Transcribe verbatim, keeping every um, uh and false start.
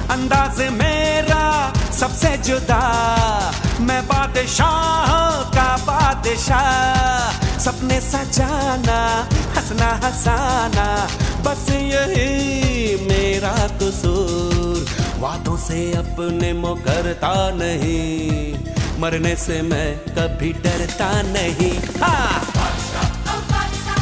अंदाज मेरा सबसे जुदा, मैं बादशाह का बादशाह। सपने सजाना, हंसना हंसाना, बस यही मेरा कसूर। वादों से अपने मुकरता नहीं, मरने से मैं कभी डरता नहीं। हाँ